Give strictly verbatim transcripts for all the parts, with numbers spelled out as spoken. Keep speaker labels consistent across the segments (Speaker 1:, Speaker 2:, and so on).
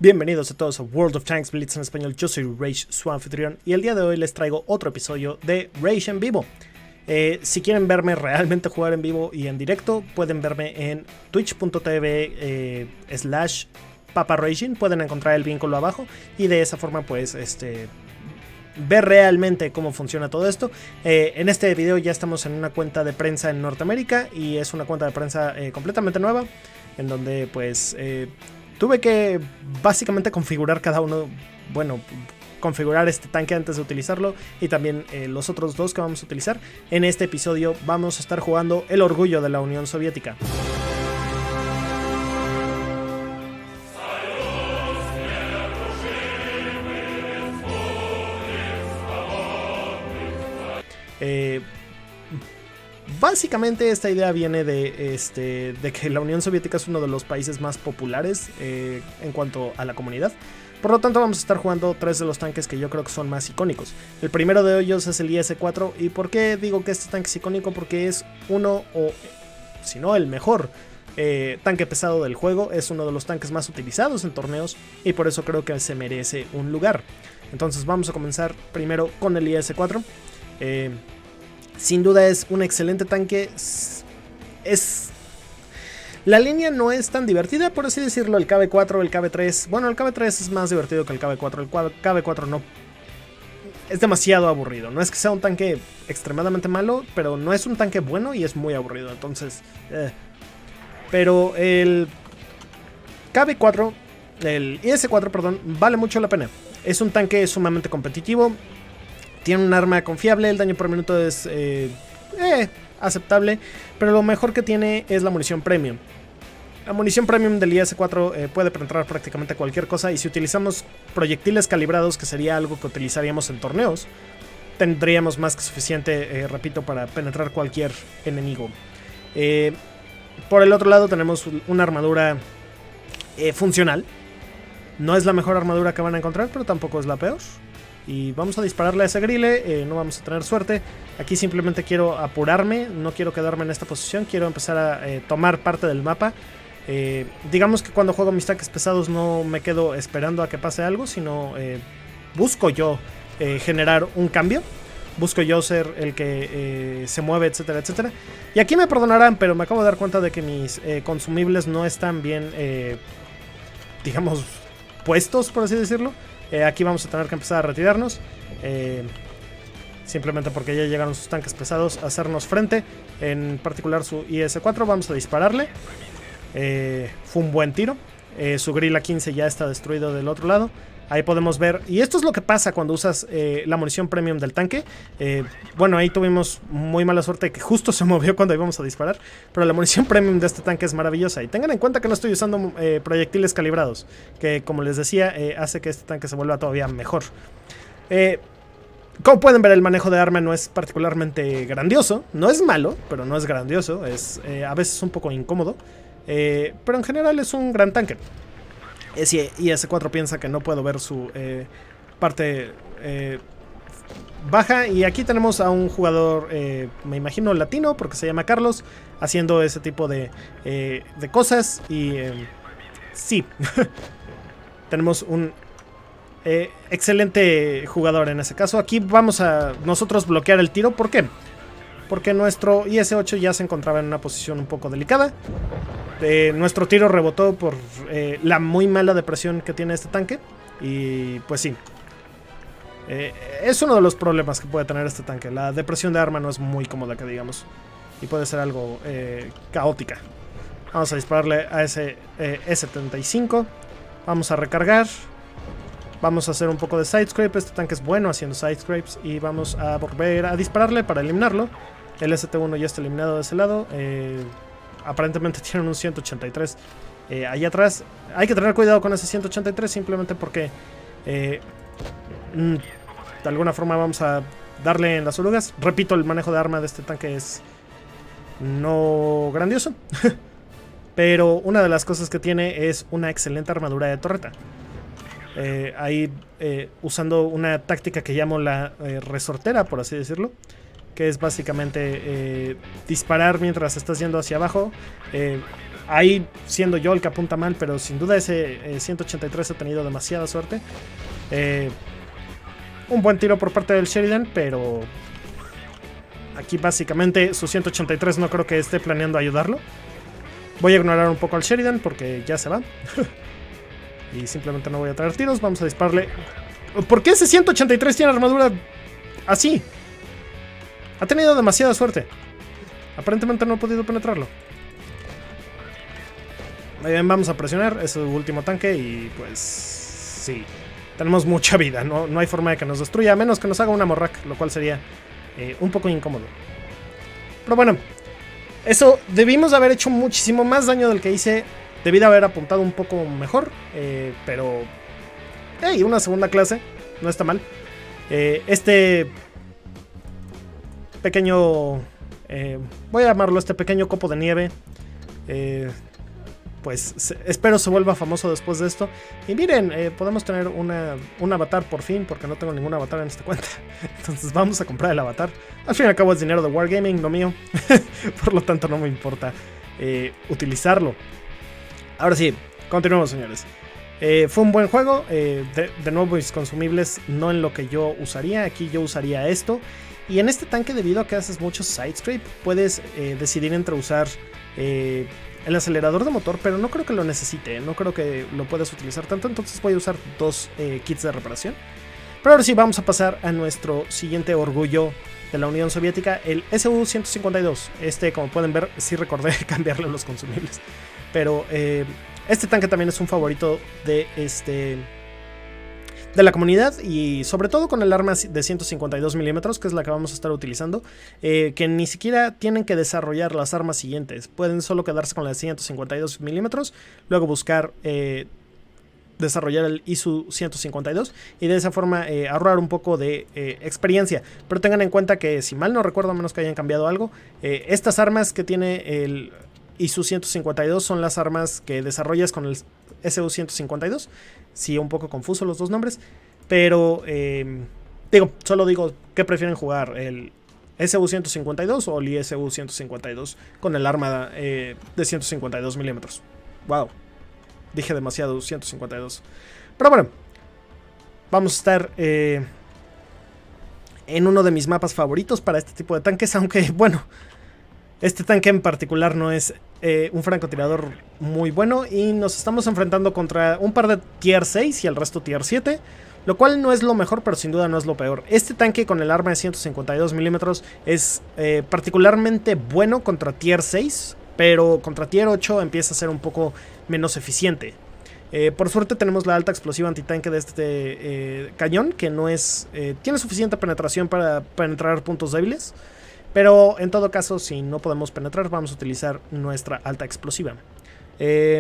Speaker 1: Bienvenidos a todos a World of Tanks Blitz en español. Yo soy Rage, su anfitrión, y el día de hoy les traigo otro episodio de Rage en vivo. Eh, si quieren verme realmente jugar en vivo y en directo, pueden verme en twitch punto tv eh, slash paparaging. Pueden encontrar el vínculo abajo y de esa forma pues este ver realmente cómo funciona todo esto. Eh, en este video ya estamos en una cuenta de prensa en Norteamérica y es una cuenta de prensa eh, completamente nueva, en donde pues eh, tuve que básicamente configurar cada uno, bueno, configurar este tanque antes de utilizarlo y también eh, los otros dos que vamos a utilizar. En este episodio vamos a estar jugando el orgullo de la Unión Soviética. Eh, básicamente esta idea viene de, este, de que la Unión Soviética es uno de los países más populares eh, en cuanto a la comunidad. Por lo tanto vamos a estar jugando tres de los tanques que yo creo que son más icónicos. El primero de ellos es el I S cuatro. ¿Y por qué digo que este tanque es icónico? Porque es uno, o si no el mejor eh, tanque pesado del juego. Es uno de los tanques más utilizados en torneos y por eso creo que se merece un lugar. Entonces vamos a comenzar primero con el I S cuatro. Eh, sin duda es un excelente tanque. Es, es la línea no es tan divertida, por así decirlo. El K V cuatro, el K V tres. Bueno, el K V tres es más divertido que el K V cuatro. El K V cuatro no es demasiado aburrido. No es que sea un tanque extremadamente malo, pero no es un tanque bueno y es muy aburrido. Entonces, eh. pero el K V cuatro, el I S cuatro, perdón, vale mucho la pena. Es un tanque sumamente competitivo. Tiene un arma confiable, el daño por minuto es eh, eh, aceptable, pero lo mejor que tiene es la munición premium. La munición premium del I S cuatro eh, puede penetrar prácticamente cualquier cosa, y si utilizamos proyectiles calibrados, que sería algo que utilizaríamos en torneos, tendríamos más que suficiente, eh, repito, para penetrar cualquier enemigo. Eh, por el otro lado tenemos una armadura eh, funcional. No es la mejor armadura que van a encontrar, pero tampoco es la peor. Y vamos a dispararle a ese grile, eh, no vamos a tener suerte. Aquí simplemente quiero apurarme, no quiero quedarme en esta posición, quiero empezar a eh, tomar parte del mapa. Eh, digamos que cuando juego mis tanques pesados no me quedo esperando a que pase algo, sino eh, busco yo eh, generar un cambio. Busco yo ser el que eh, se mueve, etcétera, etcétera. Y aquí me perdonarán, pero me acabo de dar cuenta de que mis eh, consumibles no están bien, eh, digamos, puestos, por así decirlo. Eh, aquí vamos a tener que empezar a retirarnos, eh, simplemente porque ya llegaron sus tanques pesados a hacernos frente, en particular su I S cuatro. Vamos a dispararle. Eh, fue un buen tiro. Eh, su Grilla quince ya está destruido del otro lado. Ahí podemos ver, y esto es lo que pasa cuando usas eh, la munición premium del tanque. eh, Bueno, ahí tuvimos muy mala suerte que justo se movió cuando íbamos a disparar, pero la munición premium de este tanque es maravillosa. Y tengan en cuenta que no estoy usando eh, proyectiles calibrados, que como les decía, eh, hace que este tanque se vuelva todavía mejor. eh, Como pueden ver, el manejo de arma no es particularmente grandioso. No es malo, pero no es grandioso. Es eh, a veces un poco incómodo, eh, pero en general es un gran tanque. Si I S cuatro piensa que no puedo ver su eh, parte eh, baja. Y aquí tenemos a un jugador, eh, me imagino latino, porque se llama Carlos, haciendo ese tipo de, eh, de cosas. Y eh, sí, tenemos un eh, excelente jugador en ese caso. Aquí vamos a nosotros bloquear el tiro. ¿Por qué? Porque nuestro I S ocho ya se encontraba en una posición un poco delicada. Eh, nuestro tiro rebotó por eh, la muy mala depresión que tiene este tanque. Y pues sí, eh, es uno de los problemas que puede tener este tanque. La depresión de arma no es muy cómoda, que digamos, y puede ser algo eh, caótica. Vamos a dispararle a ese eh, E setenta y cinco. Vamos a recargar. Vamos a hacer un poco de sidescrape. Este tanque es bueno haciendo sidescrapes. Y vamos a volver a dispararle para eliminarlo. El S T uno ya está eliminado de ese lado. Eh, aparentemente tienen un ciento ochenta y tres eh, allá atrás. Hay que tener cuidado con ese ciento ochenta y tres, simplemente porque eh, mm, de alguna forma vamos a darle en las orugas. Repito, el manejo de arma de este tanque es no grandioso. Pero una de las cosas que tiene es una excelente armadura de torreta. Eh, ahí eh, usando una táctica que llamo la eh, resortera, por así decirlo, que es básicamente eh, disparar mientras estás yendo hacia abajo. Eh, ahí siendo yo el que apunta mal, pero sin duda ese eh, ciento ochenta y tres ha tenido demasiada suerte. Eh, un buen tiro por parte del Sheridan, pero aquí básicamente su ciento ochenta y tres no creo que esté planeando ayudarlo. Voy a ignorar un poco al Sheridan porque ya se va. Y simplemente no voy a traer tiros. Vamos a dispararle. ¿Por qué ese ciento ochenta y tres tiene armadura así? Ha tenido demasiada suerte. Aparentemente no he podido penetrarlo. Muy bien, vamos a presionar. Es su último tanque y pues sí. Tenemos mucha vida. No, no hay forma de que nos destruya. A menos que nos haga una morrac. Lo cual sería eh, un poco incómodo. Pero bueno. Eso debimos haber hecho muchísimo más daño del que hice. Debí de haber apuntado un poco mejor. Eh, pero... Hey, una segunda clase. No está mal. Eh, este... Pequeño... Eh, voy a llamarlo este pequeño copo de nieve. Eh, pues se, espero se vuelva famoso después de esto. Y miren, eh, podemos tener una, un avatar por fin. Porque no tengo ningún avatar en esta cuenta. Entonces vamos a comprar el avatar. Al fin y al cabo es dinero de Wargaming, no mío. Por lo tanto no me importa eh, utilizarlo. Ahora sí, continuemos, señores. Eh, fue un buen juego. Eh, de, de nuevo mis consumibles no en lo que yo usaría. Aquí yo usaría esto. Y en este tanque, debido a que haces muchos side scrape, puedes eh, decidir entre usar eh, el acelerador de motor, pero no creo que lo necesite, no creo que lo puedas utilizar tanto, entonces voy a usar dos eh, kits de reparación. Pero ahora sí, vamos a pasar a nuestro siguiente orgullo de la Unión Soviética, el S U ciento cincuenta y dos. Este, como pueden ver, sí recordé cambiarle los consumibles, pero eh, este tanque también es un favorito de este... de la comunidad, y sobre todo con el arma de ciento cincuenta y dos milímetros, que es la que vamos a estar utilizando, eh, que ni siquiera tienen que desarrollar las armas siguientes, pueden solo quedarse con la de ciento cincuenta y dos milímetros, luego buscar eh, desarrollar el I S U ciento cincuenta y dos y de esa forma eh, ahorrar un poco de eh, experiencia. Pero tengan en cuenta que, si mal no recuerdo, a menos que hayan cambiado algo, eh, estas armas que tiene el I S U ciento cincuenta y dos son las armas que desarrollas con el S U ciento cincuenta y dos. Sí, un poco confuso los dos nombres, pero eh, digo, solo digo que prefieren jugar, el S U ciento cincuenta y dos o el I S U ciento cincuenta y dos con el arma eh, de ciento cincuenta y dos milímetros. Wow, dije demasiado, ciento cincuenta y dos. Pero bueno, vamos a estar eh, en uno de mis mapas favoritos para este tipo de tanques, aunque bueno, este tanque en particular no es eh, un francotirador muy bueno y nos estamos enfrentando contra un par de tier seis y el resto tier siete, lo cual no es lo mejor, pero sin duda no es lo peor. Este tanque con el arma de ciento cincuenta y dos milímetros es eh, particularmente bueno contra tier seis, pero contra tier ocho empieza a ser un poco menos eficiente. Eh, por suerte tenemos la alta explosiva antitanque de este eh, cañón, que no es eh, tiene suficiente penetración para penetrar puntos débiles. Pero en todo caso, si no podemos penetrar, vamos a utilizar nuestra alta explosiva. Eh,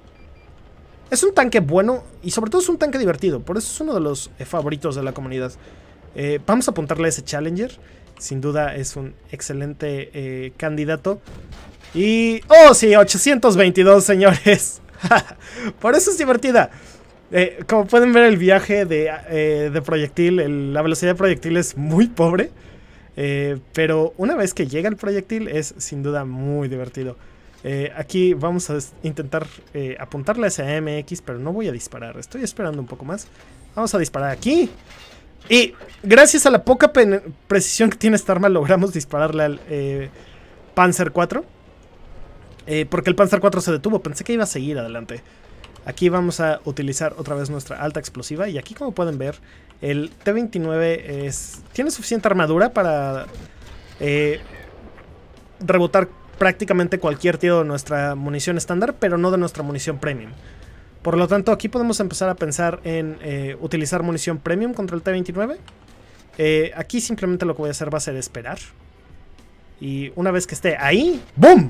Speaker 1: es un tanque bueno y sobre todo es un tanque divertido. Por eso es uno de los eh, favoritos de la comunidad. Eh, vamos a apuntarle a ese Challenger. Sin duda es un excelente eh, candidato. Y... ¡oh, sí! ochocientos veintidós, señores. Por eso es divertida. Eh, como pueden ver, el viaje de, eh, de proyectil, el, la velocidad de proyectil es muy pobre. Eh, pero una vez que llega el proyectil es sin duda muy divertido. Eh, aquí vamos a intentar eh, apuntarle a ese M X, pero no voy a disparar. Estoy esperando un poco más. Vamos a disparar aquí. Y gracias a la poca precisión que tiene esta arma, logramos dispararle al eh, Panzer cuatro. Eh, porque el Panzer cuatro se detuvo. Pensé que iba a seguir adelante. Aquí vamos a utilizar otra vez nuestra alta explosiva. Y aquí, como pueden ver, el T veintinueve es, tiene suficiente armadura para eh, rebotar prácticamente cualquier tiro de nuestra munición estándar, pero no de nuestra munición premium. Por lo tanto, aquí podemos empezar a pensar en eh, utilizar munición premium contra el T veintinueve. Eh, aquí simplemente lo que voy a hacer va a ser esperar. Y una vez que esté ahí, ¡boom!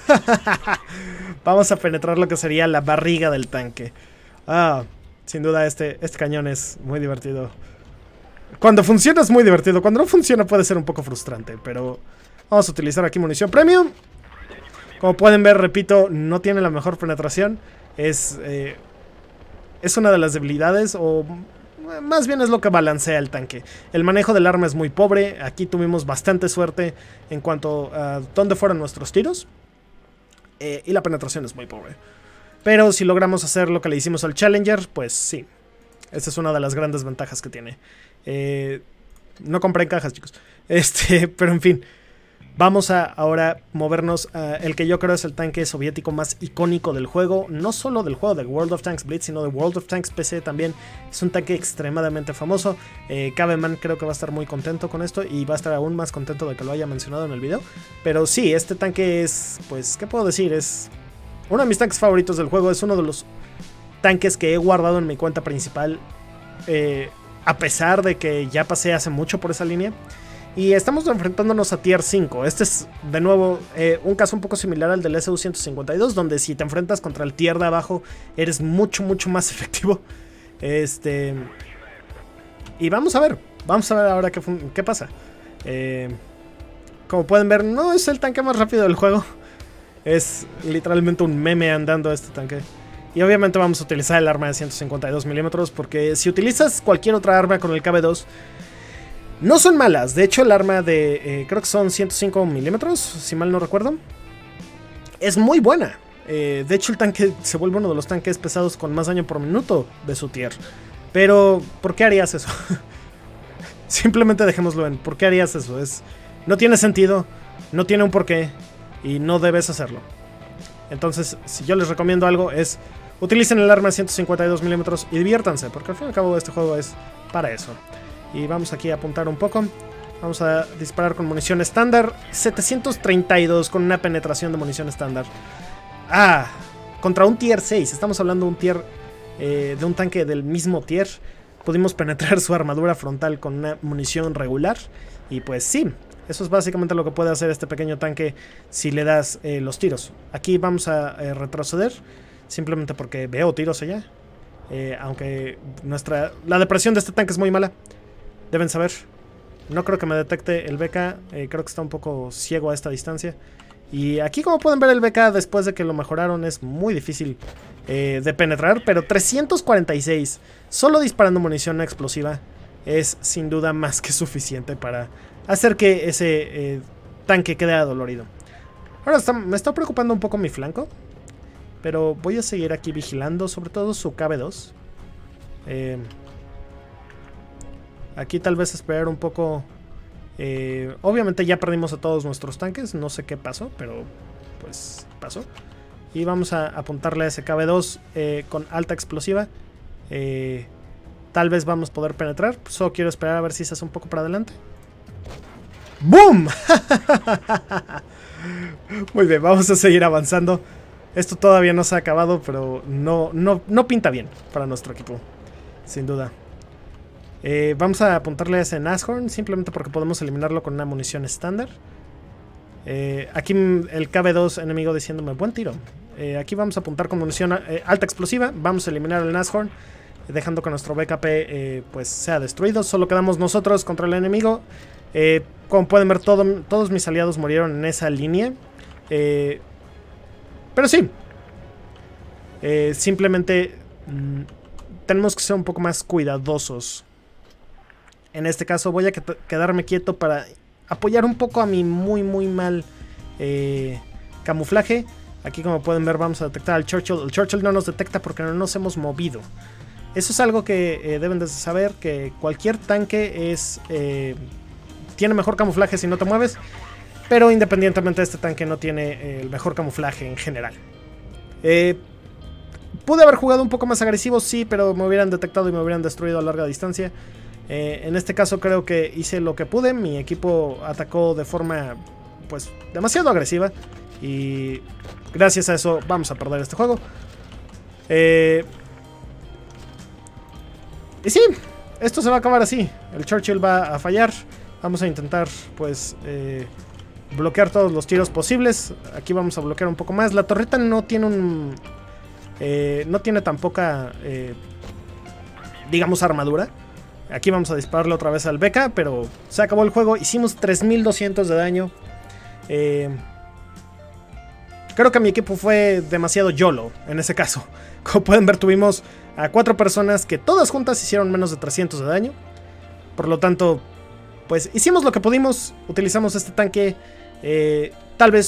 Speaker 1: Vamos a penetrar lo que sería la barriga del tanque. Ah, sin duda este, este cañón es muy divertido. Cuando funciona es muy divertido. Cuando no funciona puede ser un poco frustrante. Pero vamos a utilizar aquí munición premium. Como pueden ver, repito, no tiene la mejor penetración. Es, eh, es una de las debilidades, o más bien es lo que balancea el tanque. El manejo del arma es muy pobre. Aquí tuvimos bastante suerte en cuanto a dónde fueron nuestros tiros. eh, y la penetración es muy pobre. Pero si logramos hacer lo que le hicimos al Challenger, pues sí. Esa es una de las grandes ventajas que tiene. Eh, no compré cajas, chicos. Este, pero en fin. Vamos a ahora movernos a el que yo creo es el tanque soviético más icónico del juego. No solo del juego de World of Tanks Blitz, sino de World of Tanks P C también. Es un tanque extremadamente famoso. Eh, Caveman creo que va a estar muy contento con esto. Y va a estar aún más contento de que lo haya mencionado en el video. Pero sí, este tanque es, pues, ¿qué puedo decir? Es uno de mis tanques favoritos del juego. Es uno de los tanques que he guardado en mi cuenta principal. Eh, a pesar de que ya pasé hace mucho por esa línea. Y estamos enfrentándonos a Tier cinco. Este es, de nuevo, eh, un caso un poco similar al del S U ciento cincuenta y dos, donde si te enfrentas contra el Tier de abajo, eres mucho, mucho más efectivo. Este... Y vamos a ver, vamos a ver ahora qué, qué pasa. Eh, como pueden ver, no es el tanque más rápido del juego. Es literalmente un meme andando este tanque. Y obviamente vamos a utilizar el arma de ciento cincuenta y dos milímetros, porque si utilizas cualquier otra arma con el K V dos... no son malas, de hecho el arma de, eh, creo que son ciento cinco milímetros, si mal no recuerdo, es muy buena. Eh, de hecho el tanque se vuelve uno de los tanques pesados con más daño por minuto de su tier. Pero, ¿por qué harías eso? Simplemente dejémoslo en, ¿por qué harías eso? Es, no tiene sentido, no tiene un porqué y no debes hacerlo. Entonces, si yo les recomiendo algo es, utilicen el arma de ciento cincuenta y dos milímetros y diviértanse, porque al fin y al cabo este juego es para eso. Y vamos aquí a apuntar un poco. Vamos a disparar con munición estándar. setecientos treinta y dos con una penetración de munición estándar. Ah, contra un tier seis. Estamos hablando de un tier eh, de un tanque del mismo tier. Pudimos penetrar su armadura frontal con una munición regular. Y pues sí, eso es básicamente lo que puede hacer este pequeño tanque si le das eh, los tiros. Aquí vamos a eh, retroceder, simplemente porque veo tiros allá. Eh, aunque nuestra la depresión de este tanque es muy mala. Deben saber. No creo que me detecte el B K. Eh, creo que está un poco ciego a esta distancia. Y aquí, como pueden ver, el B K después de que lo mejoraron es muy difícil eh, de penetrar. Pero trescientos cuarenta y seis solo disparando munición explosiva es sin duda más que suficiente para hacer que ese eh, tanque quede adolorido. Ahora está, me está preocupando un poco mi flanco. Pero voy a seguir aquí vigilando, sobre todo su K V dos. Eh... Aquí tal vez esperar un poco. Eh, obviamente ya perdimos a todos nuestros tanques. No sé qué pasó, pero pues pasó. Y vamos a apuntarle a ese K V dos eh, con alta explosiva. Eh, tal vez vamos a poder penetrar. Solo quiero esperar a ver si se hace un poco para adelante. ¡Boom! Muy bien, vamos a seguir avanzando. Esto todavía no se ha acabado, pero no, no, no pinta bien para nuestro equipo. Sin duda. Eh, vamos a apuntarle a ese Nashorn simplemente porque podemos eliminarlo con una munición estándar. Eh, aquí el K V dos enemigo diciéndome buen tiro. Eh, aquí vamos a apuntar con munición eh, alta explosiva. Vamos a eliminar el Nashorn, dejando que nuestro B K P eh, pues sea destruido. Solo quedamos nosotros contra el enemigo. Eh, como pueden ver, todo, todos mis aliados murieron en esa línea. Eh, pero sí. Eh, simplemente mmm, tenemos que ser un poco más cuidadosos. En este caso voy a quedarme quieto para apoyar un poco a mi muy muy mal eh, camuflaje. Aquí, como pueden ver, vamos a detectar al Churchill. El Churchill no nos detecta porque no nos hemos movido. Eso es algo que eh, deben de saber, que cualquier tanque es eh, tiene mejor camuflaje si no te mueves. Pero independientemente, este tanque no tiene eh, el mejor camuflaje en general. Eh, pude haber jugado un poco más agresivo, sí, pero me hubieran detectado y me hubieran destruido a larga distancia. Eh, en este caso creo que hice lo que pude. Mi equipo atacó de forma pues demasiado agresiva y gracias a eso vamos a perder este juego. Eh, y sí, esto se va a acabar así. El Churchill va a fallar. Vamos a intentar pues eh, bloquear todos los tiros posibles. Aquí vamos a bloquear un poco más. La torreta no tiene un eh, no tiene tan poca eh, digamos armadura. Aquí vamos a dispararle otra vez al B K, pero se acabó el juego. Hicimos tres mil doscientos de daño. Eh, creo que mi equipo fue demasiado YOLO en ese caso. Como pueden ver, tuvimos a cuatro personas que todas juntas hicieron menos de trescientos de daño. Por lo tanto, pues hicimos lo que pudimos. Utilizamos este tanque. Eh, tal vez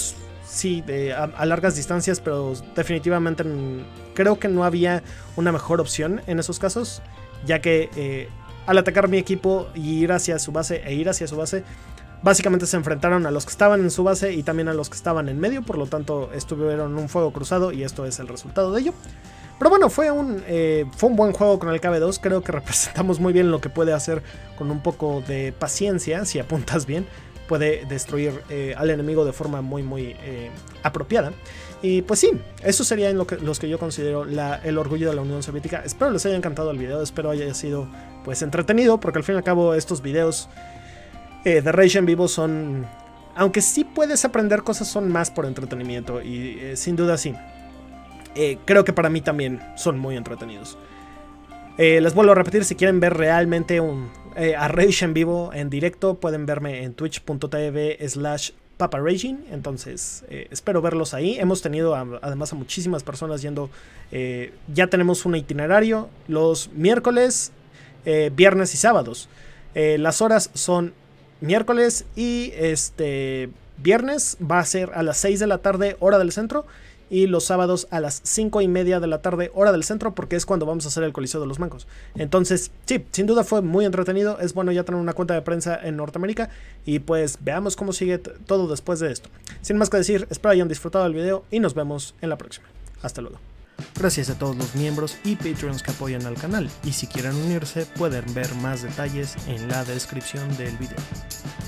Speaker 1: sí, de, a, a largas distancias, pero definitivamente creo que no había una mejor opción en esos casos, ya que eh, al atacar mi equipo y ir hacia su base e ir hacia su base, básicamente se enfrentaron a los que estaban en su base y también a los que estaban en medio, por lo tanto estuvieron un fuego cruzado y esto es el resultado de ello. Pero bueno, fue un, eh, fue un buen juego con el K B dos, creo que representamos muy bien lo que puede hacer con un poco de paciencia, si apuntas bien, puede destruir eh, al enemigo de forma muy muy eh, apropiada. Y pues sí, eso sería en lo que, los que yo considero la, el orgullo de la Unión Soviética. Espero les haya encantado el video, espero haya sido pues entretenido, porque al fin y al cabo estos videos eh, de Rage en vivo son, aunque sí puedes aprender cosas, son más por entretenimiento y eh, sin duda sí. Eh, creo que para mí también son muy entretenidos. Eh, les vuelvo a repetir, si quieren ver realmente un, eh, a Rage en vivo, en directo, pueden verme en twitch punto tv slash paparaging. Entonces eh, espero verlos ahí. Hemos tenido a, además a muchísimas personas yendo. Eh, ya tenemos un itinerario los miércoles, eh, viernes y sábados. Eh, las horas son miércoles y este viernes va a ser a las seis de la tarde hora del centro. Y los sábados a las cinco y media de la tarde hora del centro, porque es cuando vamos a hacer el Coliseo de los Mancos. Entonces sí, sin duda fue muy entretenido. Es bueno ya tener una cuenta de prensa en Norteamérica. Y pues veamos cómo sigue todo después de esto. Sin más que decir, espero hayan disfrutado del video y nos vemos en la próxima. Hasta luego. Gracias a todos los miembros y Patreons que apoyan al canal. Y si quieren unirse pueden ver más detalles en la descripción del video.